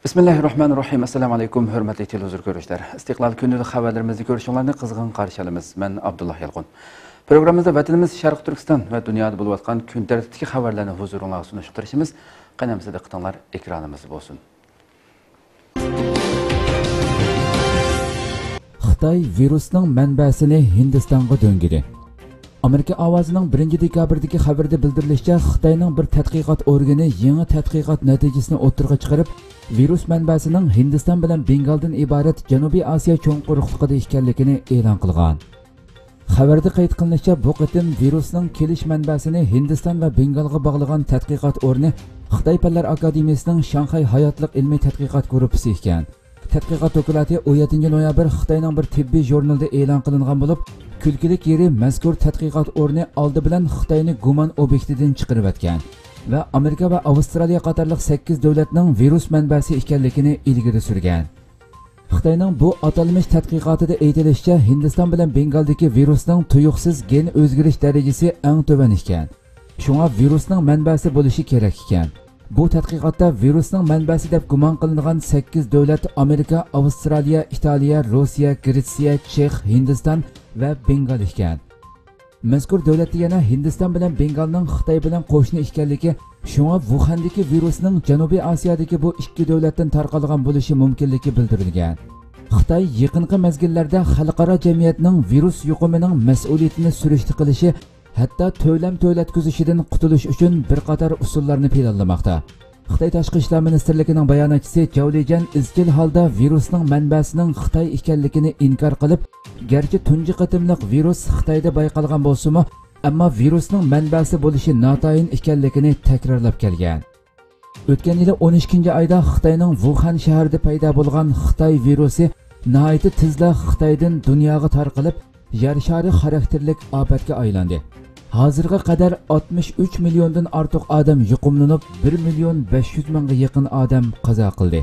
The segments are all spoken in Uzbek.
Bismillahirrahmanirrahim. Assalamu alaykum, hörmətli televizor görüşlər. İstiqlal günlük xəbərlərimizi görüşünlərini qızğın qarşılayırıq. Mən Abdullah Yalqın. Proqramımızda vətənimiz Şərq Türkistan və dünyada olub atqan gün tərtibdəki xəbərlərini huzurunuzda sunuşduruşumuz qənəmizdə diqqətinizlər ekranımız olsun. Xitoy virusning manbasini Hindistonga döngidi. Amerika ovozining 1 dekabrdagi xabarda bildirilishicha, Xitoyning bir tadqiqot organi yangi tadqiqot natijasini o'ttirg'a chiqarib, virus manbasining Hindiston bilan Bengaldan iborat Janubiy Osiyo cho'ng quruqligida ekanligini e'lon qilgan. Xabarda qayd qilinishicha, bu qitim virusning kelish manbasini Hindiston va Bengalga bog'lagan tadqiqot o'rni Xitoy Fanlar akademiyasining Shanxay hayotliq ilmiy tadqiqot guruhi ekan. Tadqiqot dokumenti 17 noyabr Xitoyning bir tibbiy jurnalida e'lon qilingan bo'lib, kulkilik yeri mazkur tadqiqot o'rni oldi bilan Xitoyni gumon obyektidan chiqarib o'tgan va Amerika va Avstraliya qatorliq 8 davlatning virus manbasi ekanligini ilgari surgan. Xitoyning bu atalmish tadqiqotida aytilishicha, Hindiston bilan Bengaldagi virusning tuyuqsiz gen o'zgarish darajasi eng to'van ekan. Shunga virusning manbasi bo'lishi kerak ekan. Bu tadqiqotda virusning manbasi deb gumon qilingan 8 davlat Amerika, Avstraliya, Italiya, Rossiya, Gretsiya, Chex, Hindiston va Bengal ekan. Mazkur davlatda yana Hindiston bilan Bengalning Xitoy bilan qo'shni ekanligi, shunga Wuhandagi virusning Janubiy Osiyodagi bu ikki davlatdan tarqalgan bo'lishi mumkinligi bildirilgan. Xitoy yaqinqi mezgillarda xalqaro jamiyatning virus yuqumining mas'uliyatini surishti qilishi, hatto to'lam to'latkizishidan qutulish uchun bir qator usullarni planlamoqda. Xitoy Tashqi ishlar ministrligining bayonotchisi Zhao Lijian izchil holda virusning manbasining Xitoy ekanligini inkor qilib, garchi tunji qatimliq virus Xitoyda bayqalgan bo'lsa-mu, ammo virusning manbasi bo'lishi notayin ekanligini takrorlab kelgan. O'tgan yil 12-oyda Xitoyning Wuhan shahrida paydo bo'lgan Xitoy virusi nihoyat tezda Xitoydan dunyoga tarqalib, yer shari xarakterlik ofatga aylandi. Hozirga qadar 63 milliondan ortiq odam yuqumlanib, 1.500.000 ga yaqin odam qazo qildi.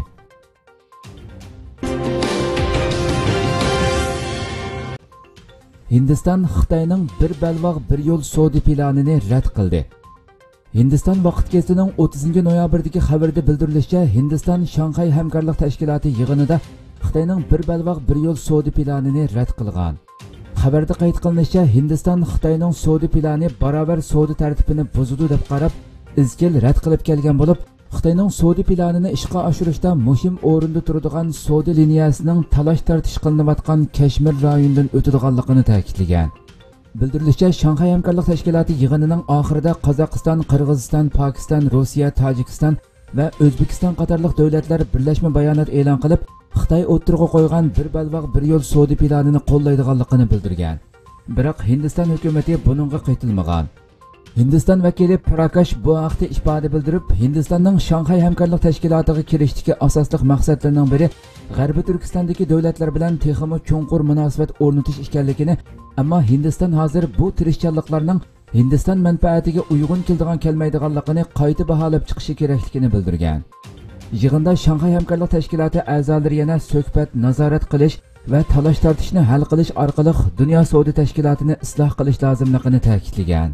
Hindiston Xitoyning bir balvoq bir yo'l savdo planini rad qildi. Hindiston vaqt gazetasining 30 noyabrdagi xabarda bildirilishicha, Hindiston Shanxay hamkorlik tashkiloti yig'inida Xitoyning bir balvoq bir yo'l savdo planini rad qilgan. Xabarda qayd qilinishicha, Hindiston Xitoyning savdo plani barobar savdo tartibini buzdi deb qarab, izchil rad qilib kelgan bo'lib, Xitoyning savdo planini ishga oshirishda muhim o'rinda turadigan savdo liniyasining talash tartish qilinayotgan Kashmir rayonidan o'tadiganligini ta'kidlagan. Bildirilishicha, Shanxay hamkorlik tashkiloti yig'inining oxirida Qozog'iston, Qirg'iziston, Pokiston, Rossiya, Tojikiston va O'zbekiston qatorliq davlatlar birlashma bayonot e'lon qilib, Xitoy o'ttirg'a qo'ygan bir balvoq bir yo'l savdo planini qo'llaydiganligini bildirgan. Biroq Hindiston hukumatı buningga qaytilmagan. Hindiston vakili Prakash bu haqda ifoda bildirib, Hindistonning Shanxay hamkorlik tashkilotiga kirishdagi asosli maqsadlarining biri G'arbiy Turkistondagi davlatlar bilan texmo cho'nqur munosabat o'rnatish ekanligini, ammo Hindiston hozir bu tirishchanliklarning Hindiston manfaatiga uyg'un kelmaydiganligini qayta baholab chiqishi kerakligini bildirgan. Yig'inda Shanxay hamkorlik tashkiloti a'zolari yana suhbat, nazorat qilish va talash tortishni hal qilish orqali dunyo savdo tashkilotini isloh qilish lozimligini ta'kidlagan.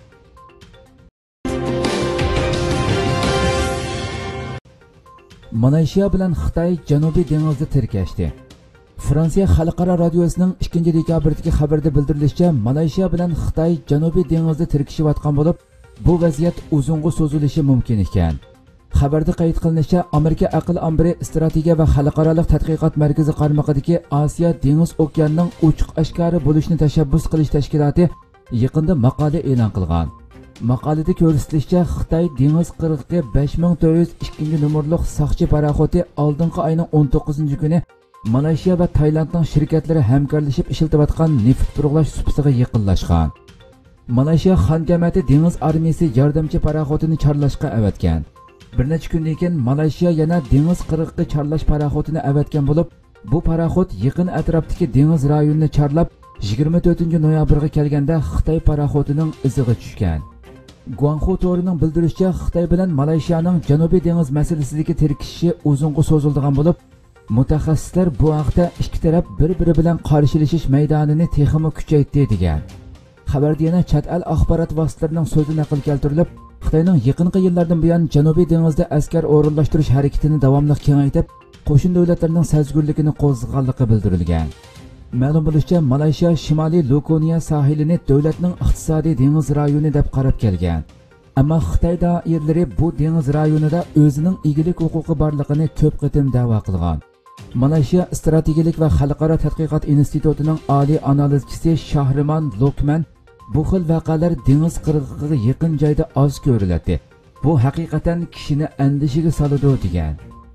Malayziya bilan Xitoy Janubiy dengizda tirkashdi. Fransiya xalqaro radiosining 2 dekabrdagi xabarda bildirilishicha, Malayziya bilan Xitoy Janubiy dengizda tirkishayotgan bo'lib, bu vaziyat uzunga cho'zilishi mumkin ekan. Xabarda qayd qilinishicha, Amerika aql ambri strategiya va xalqaro tadqiqot markazi qarmog'idagi Osiyo dengiz okeanining ochiq oshkora bo'lishni tashabbus qilish tashkiloti yaqinda maqola e'lon qilgan. Maqolada ko'rsatilishicha, Xitoy dengiz qirg'oqi 5402 nomerlik soqchi paraxoti oldingi oyning 19-kuni Malayziya va Tailandning shirkatlari hamkorlashib ishlatayotgan neft purg'lash supasiga yaqinlashgan. Malayziya xonkamati dengiz armiyasi yordamchi paraxotini chorlashga avatgan. Bir necha kundan keyin Malayziya yana dengiz qirg'oqi chorlash paraxotini avatgan bo'lib, bu paraxot yaqin atrofdagi dengiz rayonini chorlab 24 noyabrga kelganda Xitoy paraxotining iziga tushgan. Guangxu to'rining bildirishicha, Xitoy bilan Malayziyaning Janubiy dengiz masalasidagi tirkishishi uzunga cho'ziladigan bo'lib, mutaxassislar bu haqda ikki taraf bir-biri bilan qarshilashish maydonini texmo kuchaytirdi degan. Xabarda yana chet el axborot vositalarining so'zi naql keltirilib, Xitoyning yaqinqi yillardan buyon Janubiy dengizda askar o'rinlashtirish harakatini davomli kengaytirib, qo'shni davlatlarning sezgurligini qo'zg'aganligi bildirilgan. Ma'lum bo'lishicha, Malayziya Shimoliy Lukonia sohilini davlatning iqtisodiy dengiz rayoni deb qarab kelgan. Ammo Xitoy doiralari bu dengiz rayonida o'zining egilik huquqi borligini ko'p qatim da'vo qilgan. Malayziya strategik va xalqaro tadqiqot institutining oliy analizchisi Shahrimon Lokman bu xil voqealar dengiz qirg'og'iga yaqin joyda oz ko'riladi. Bu haqiqatan kishini andishiga soladi degan.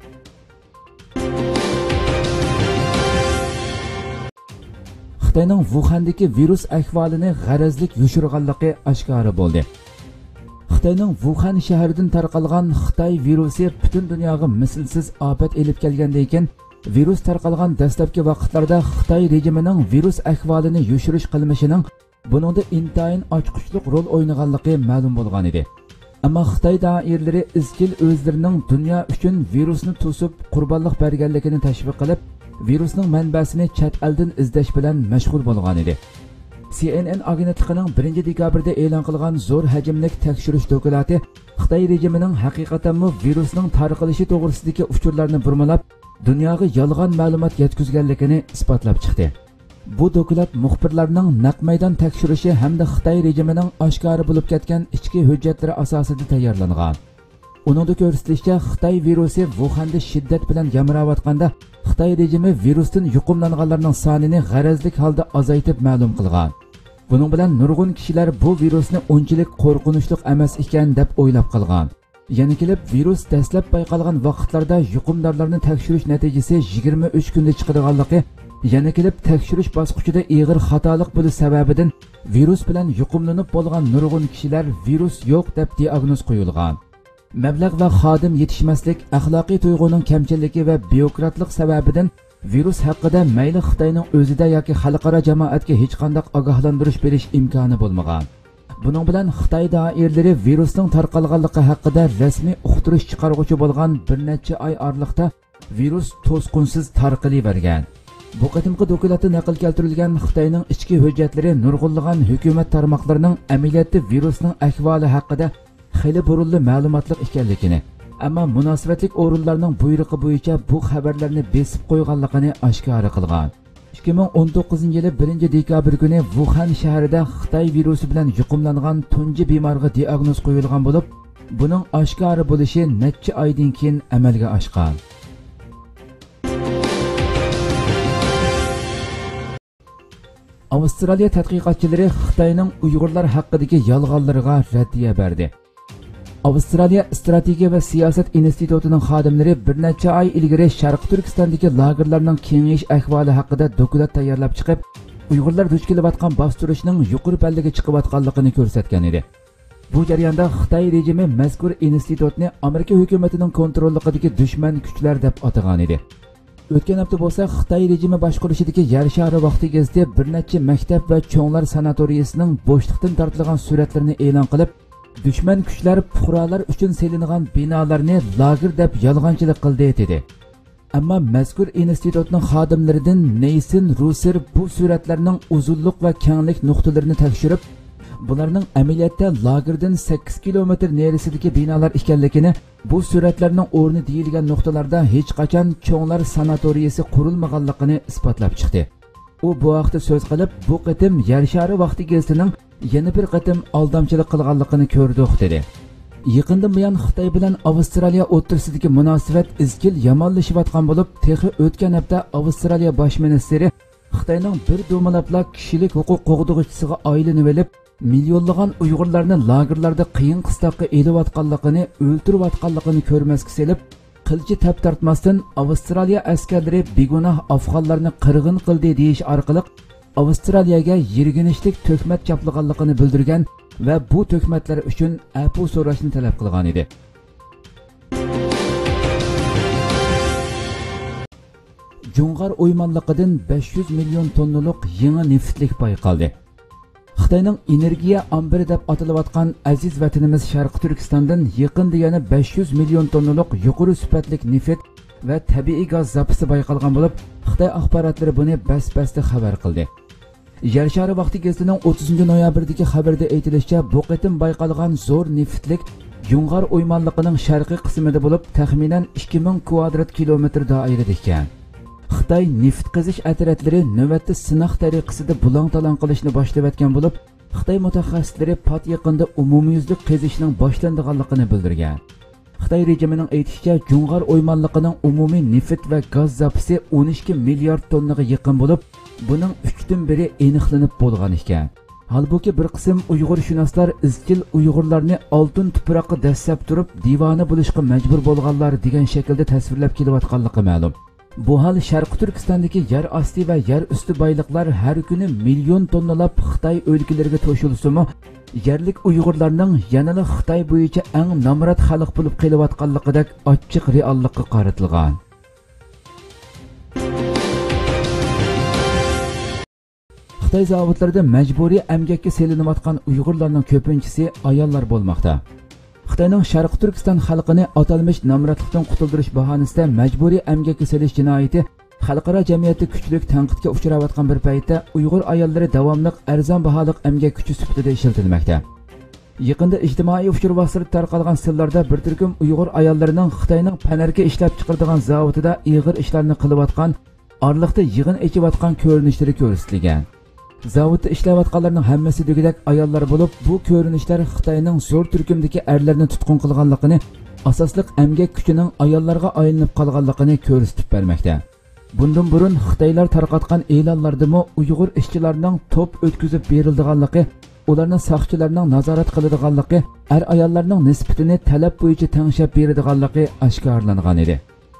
Xitoyning Wuhandagi virus ahvolini g'arazlik yushirganligi oshkora bo'ldi. Xitoyning Wuhan shahridan tarqalgan Xitoy virusi butun dunyoga mislsiz ofat elib kelgandan keyin virus tarqalgan dastlabki vaqtlarda Xitoy rejimining virus ahvolini yushirish qilmishining buningda intayin ochqishliq rol o'ynaganligi ma'lum bo'lgan edi. Ammo Xitoy doiralari izchil o'zlarining dunyo uchun virusni to'sib qurbonlik berganligini tashviq qilib, virusning manbasini chet eldan izlash bilan mashg'ul bo'lgan edi. CNN agentligining 1-dekabrda e'lon qilgan zo'r hajmlik tekshirish doklati Xitoy rejimining haqiqatanmi virusning tarqalishi to'g'risidagi uchurlarni burmalab, dunyoga yolg'on ma'lumot yetkazganligini isbotlab chiqdi. Bu doklat muxbirlarning naq maydon tekshirishi hamda Xitoy rejimining oshkora bo'lib ketgan ichki hujjatlari asosida tayyorlangan. Uningda ko'rsatilishicha, Xitoy virusi Wuhanda shiddat bilan yamrayotganda, Xitoy rejimi virusdan yuqumlanganlarning sonini g'arazlik holda azaytib ma'lum qilgan. Buning bilan nurg'un kishilar bu virusni unchalik qo'rqinchli emas ekan deb o'ylab qolgan. Yana kelib virus dastlab payqalgan vaqtlarda yuqumdorlarni tekshirish natijasi 23 kunda chiqadiganligi, yana kelib tekshirish bosqichida ig'ir xatolik bo'lish sababidan virus bilan yuqumlanib bo'lgan nurg'un kishilar virus yo'q deb diagnoz qo'yilgan. Mablag' va xodim yetishmaslik, axloqiy tuyg'uning kamchiligi va byurokratlik sababidan virus haqida mayli Xitoyning o'zida yoki xalqaro jamoatga hech qanday ogohlantirish berish imkoni bo'lmagan. Buning bilan Xitoy doiralari virusning tarqalganligi haqida rasmiy uqtirish chiqaruvchi bo'lgan bir necha oy oraliqda virus to'sqinsiz tarqalavergan. Bu qatimqi doklatda naql keltirilgan Xitoyning ichki hujjatlari nurg'unlagan hukumat tarmoqlarining amaliyotda virusning ahvoli haqida xeyli burunli ma'lumotlar ekanligini, ammo munosabatlik o'rinlarning buyrug'i bo'yicha bu xabarlarni besib qo'yganligini oshkora qilgan. 2019-yili 1-dekabr kuni Wuhan shahrida Xitoy virusi bilan yuqumlangan tunji bemorga diagnoz qo'yilgan bo'lib, buning oshkora bo'lishi necha oydan keyin amalga oshgan. Avstraliya tadqiqotchilari Xitoyning Uyg'urlar haqidagi yolg'onlariga raddiya berdi. Avstraliya strategiya va siyosat institutining xodimlari bir necha oy ilgari Sharq Turkistondagi lagerlarning kengayish ahvoli haqida doklat tayyorlab chiqib, Uyg'urlar duch kelayotgan bostirishning yuqori pallaga chiqayotganligini ko'rsatgan edi. Bu jarayonda Xitoy rejimi mazkur institutni Amerika hukumatining kontrolligidagi dushman kuchlar deb atagan edi. O'tgan hafta bo'lsa, Xitoy rejimi boshqarishidagi Yer shari vaqti gazeti bir necha maktab va cho'nglar sanatoriyasining bo'shliqdan tortilgan suratlarini e'lon qilib, dushman kuchlar fuqarolar uchun selingan binolarni lager deb yolg'onchilik qildi dedi. Ammo mazkur institutning xodimlaridan Neysin Ruser bu suratlarning uzunlik va kenglik nuqtalarini tekshirib, bularning amaliyotda lagerdan 8 kilometr narisidagi binolar ekanligini, bu suratlarning o'rni deyilgan nuqtalarda hech qachon cho'nglar sanatoriyasi qurilmaganligini isbotlab chiqdi. U bu vaqtda so'z qilib, bu qatim Yer shari vaqti gazetining yana bir qatim aldamchilik qilganligini ko'rdik dedi. Yaqindan buyon Xitoy bilan Avstraliya o'rtasidagi munosabat izchil yomonlashayotgan bo'lib, texi o'tgan hafta Avstraliya bosh ministri Xitoyning bir do'malabla kishilik huquq qo'g'dug'ichisiga aylanib olib, millionlagan Uyg'urlarni lagerlarda qiyin qistoqqa elayotganligini, o'ltirayotganligini ko'rmasga selib, qilchi tap tortmasdan Avstraliya askarlari begunoh afg'onlarni qirg'in qildi deyish orqali Avstraliyaga yirginishlik töhmat chaplaganligini bildirgan va bu töhmatlar uchun afu so'rashni talab qilgan edi. Jungar o'ymonligidan 500 million tonnalik yangi neftlik payqaldi. Xitoyning energiya ambiri deb atalayotgan aziz vatanimiz Sharq Turkistondan yaqinda yana 500 million tonnalik yuqori sifatli neft va tabiiy gaz zapasi bayqalgan bo'lib, Xitoy axborotlari buni bas-basda xabar qildi. Yer shari vaqti gazetining 30 noyabrdagi xabarda aytilishicha, bu qitim bayqalgan zo'r neftlik Yungar o'ymonligining sharqiy qismida bo'lib, taxminan 2000 kvadrat kilometr doirada ekan. Xitoy neft qazish ataratlari navbatda sinoq tariqasida bulang-talang qilishni boshlayotgan bo'lib, Xitoy mutaxassislari pat yaqinda umumyuzlik qazishning boshlanganligini bildirgan. Xitoy rejimining aytishicha, Yungar o'ymonligining umumiy neft va gaz zapasi 12 milliard tonnaga yaqin bo'lib, buning 3dan biri aniqlanib bo'lgan ekan. Halbuki bir qism Uyg'urshunoslar izchil Uyg'urlarni oltin tuproqqa dastlab turib, divona bo'lishga majbur bo'lganlar degan shaklda tasvirlab kelayotganligi ma'lum. Bu hal Sharqi Turkistondagi yer osti va yer usti boyliqlar har kuni million tonnalab Xitoy o'lkalariga to'shilsa-mu, yerlik Uyg'urlarning yanada Xitoy bo'yicha eng nomrod xalq bo'lib kelayotganligidek ochiq reallikka qaratilgan. Xitoy zavodlarida majburiy emgakka selinayotgan Uyg'urlarning ko'pinchisi ayollar bo'lmoqda. Xitoyning Sharqi Turkiston xalqini atalmish nomrodlikdan qutuldirish bahonasida majburiy emgakka selish jinoyati xalqaro jamiyatda kuchli tanqidga uchrayotgan bir paytda Uyg'ur ayollari davomli arzon baholiq emgak kuchi sifatida ishlatilmoqda. Yaqinda ijtimoiy uchur vositasi tarqalgan sirlarda bir turkum Uyg'ur ayollarining Xitoyning panarga ishlab chiqaradigan zavodida ig'ir ishlarni qilayotgan, orliqda yig'in echayotgan ko'rinishlari ko'rsatilgan. Zavodda ishlayotganlarning hammasi degidek ayollar bo'lib, bu ko'rinishlar Xitoyning zo'r turkumdagi erlarni tutqun qilganligini, asosliq emgak kuchining ayollarga aylanib qolganligini ko'rsatib bermoqda. Bundan burun Xitoylar tarqatgan e'lonlardami Uyg'ur ishchilarning top o'tkazib berilganligi, ularning soqchilarning nazorat qiladiganligi, ayollarning nisbatini talab bo'yicha tengshab beradiganligi oshkorlangan edi.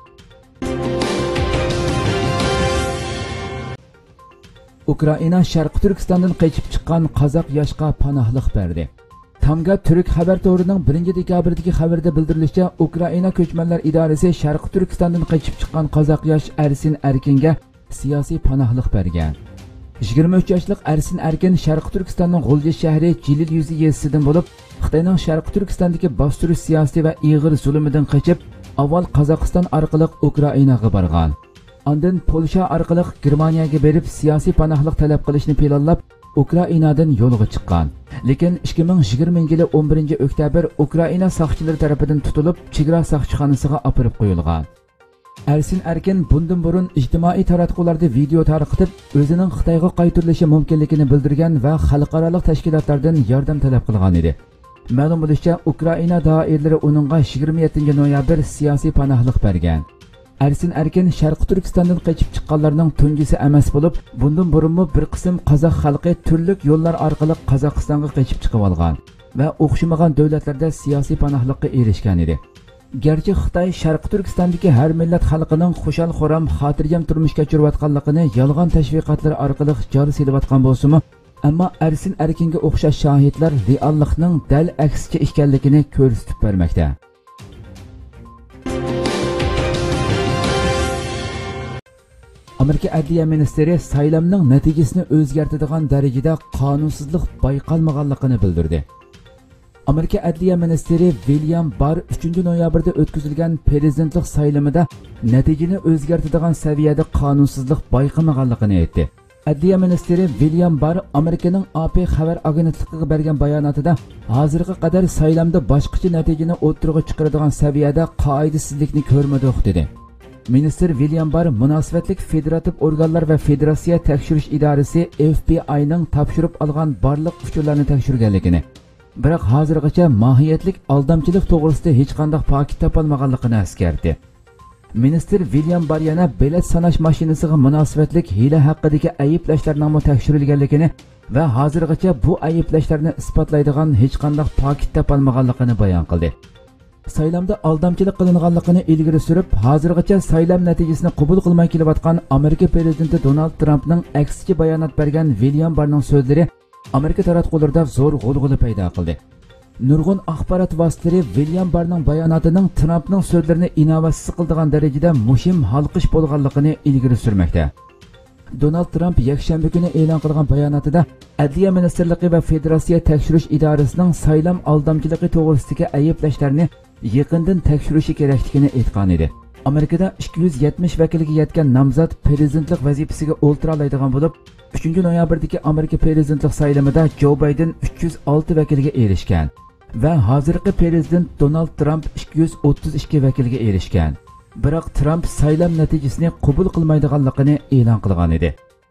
Ukraina Sharqi Turkistondan qochib chiqqan qozoq yoshga panohlik berdi. Tamga Turk xabar to'rining 1-dekabrdagi xabarda bildirilishicha, Ukraina ko'chmanlar idorasi Sharqi Turkistondan qochib chiqqan qozoq yosh Ersin Erkinga siyosiy panohlik bergan. 23 yoshlik Ersin Erkin Sharqi Turkistonning G'ulji shahri Jilil yuzi yezisidan bo'lib, Xitoyning Sharqi Turkistondagi bostirish siyosiy va ig'ir zulmidan qochib, avval Qozog'iston orqali Ukrainaga borgan. Ondan Polsha orqali Germaniyaga berib siyosiy panohlik talab qilishni planlab Ukrainadan yo'lga chiqqan. Lekin 2020 yili 11-oktyabr Ukraina soqchilari tomonidan tutilib, chegara soqchixonasiga olib qo'yilgan. Ersin Erkin bundan burun ijtimoiy taratqularda video tarqatib, o'zining Xitoyga qaytarilishi mumkinligini bildirgan va xalqaro tashkilotlardan yordam talab qilgan edi. Ma'lum bo'lishicha, Ukraina doiralari uningga 27 noyabr siyosiy panohlik bergan. Ersin Erkin Sharqi Turkistondan qochib chiqqanlarning tunjisi emas bo'lib, bundan burunmi bir qism qozoq xalqi turli yo'llar orqali Qozog'istonga qochib chiqib olgan va o'xshamagan davlatlarda siyosiy panohlikka erishgan edi. Gerçi Xitoy Sharqi Turkistondagi har millat xalqining xushal-xuram, xotirjam turmush kechirayotganligini yolg'on tashviqotlar orqali joriy qilayotgan bo'lsa-mu, ammo Ersin Erkinga o'xshash shohidlar reallikning dal aksicha ekanligini ko'rsatib bermoqda. Amerika Adliya ministri saylamning natijasini o'zgartiradigan darajada qonunsizlik bayqalmaganligini bildirdi. Amerika Adliya ministri William Barr 3-noyabrda o'tkazilgan prezidentlik saylamida natijani o'zgartiradigan saviyada qonunsizlik bayqalmaganligini aytdi. Adliya ministri William Barr Amerikaning AP xabar agentligiga bergan bayonotida hozirga qadar saylamda boshqacha natijani o'ttirg'i chiqaradigan saviyada qoidasizlikni ko'rmadik dedi. Minister William Barr munosabatlik federativ organlar va federatsiya tekshirish idorasi FBI'ning topshirib olgan barliq uchurlarni tekshirganligini, biroq hozirgacha mohiyatlik aldamchilik to'g'risida hech qanday paket topilmaganligini eskartdi. Minister William Barr yana bilet sanash mashinasiga munosabatlik hiyla haqidagi ayblashlarning tekshirilganligini va hozirgacha bu ayblashlarni isbotlaydigan hech qanday paket topilmaganligini bayon qildi. Saylamda aldamchilik qilinganligini ilgari surib, hozirgacha saylam natijasini qabul qilmay kelayotgan Amerika prezidenti Donald Trumpning aksiga bayonot bergan William Barrning so'zlari Amerika taratqularida zo'r g'ulg'ula paydo qildi. Nurg'un axborot vositalari William Barrning bayonotining Trumpning so'zlarini inovatsiz qildigan darajada muhim halqish bo'lganligini ilgari surmoqda. Donald Trump yakshanba kuni e'lon qilgan bayonotida Adliya ministrligi va federatsiya tekshirish idorasining saylam aldamchiligi to'g'risidagi ayblashlarini yaqindan tekshirishi kerakligini aytgan edi. Amerikada 270 vakilga yetgan nomzod prezidentlik vazifasiga o'ltira oladigan bo'lib, 3 noyabrdagi Amerika prezidentlik saylovida Joe Biden 306 vakilga erishgan va hozirgi prezident Donald Trump 232 vakilga erishgan. Biroq Trump saylov natijasini qabul qilmaydiganligini e'lon qilgan edi.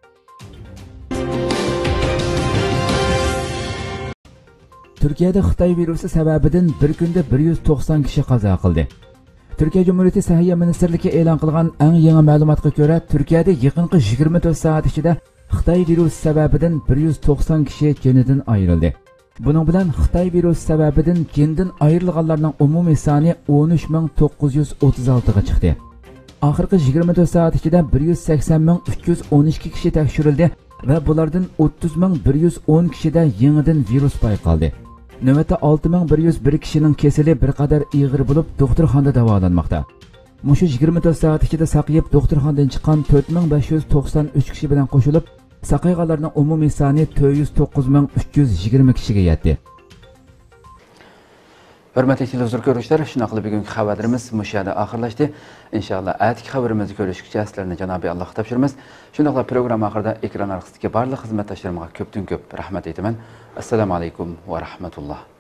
Turkiyada Xitoy virusi sababidan bir kunda 190 kishi qazo qildi. Türkiye Cumhuriyeti Səhiyyə Ministerliyi e'lon qilgan eng yangi ma'lumotga ko'ra, Turkiyada yaqinqi 24 soat ichida Xitoy virusi sababidan 190 kishi jonidan ayrildi. Buning bilan Xitoy virusi sababidan jindan ayrilganlarning umumiy soni 13936 ga chiqdi. Oxirgi 24 soat ichida 180312 kishi tekshirildi va bulardan 30110 kishida yangidan virus payqaldi. Növbətdə 6101 kişinin kesili bir qadar iğir bo'lib, doktorxonada davolanmoqda. Mushu 24 soat ichida saqayib, doktorxonadan chiqqan 4593 kishi bilan qo'shilib, saqayganlarning umumiy soni 409320 kishiga yetdi. Hörmətli televizor görüşlər, şunaqlı bugünkü xəbərlərimiz müşahidə axırlaşdı. İnşallah ətki xəbərimizi görüşkücə sizlərlə Cənab-ı Allah tapşırmaz. Şunaqla proqram axırda ekran arxasındakı barlıq xidmətdaşlarıma köpdən köp rəhmət etmən. Assalamu alaykum və rahmetullah.